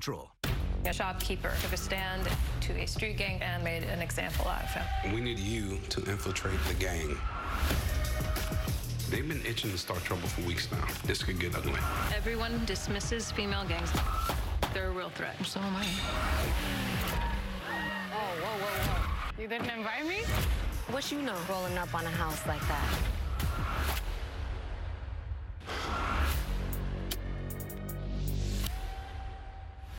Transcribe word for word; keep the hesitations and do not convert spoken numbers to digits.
Draw. A shopkeeper took a stand to a street gang and made an example out of him. We need you to infiltrate the gang. They've been itching to start trouble for weeks now. This could get ugly. Everyone dismisses female gangs. They're a real threat. So am I. Oh, whoa, whoa, whoa. You didn't invite me? What you know rolling up on a house like that?